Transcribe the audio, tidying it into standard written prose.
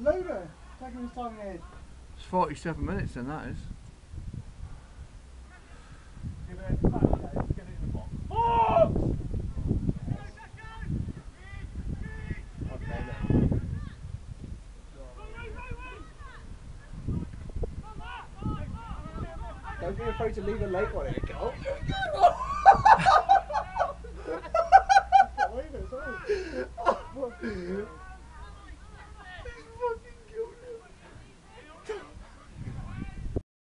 loader. Taking his time in the head. It's 47 minutes then, that is. Give it back, guys. Get it in the box. Box! Okay, look. Don't be afraid to leave a late one in it. Oh, leave it, sorry.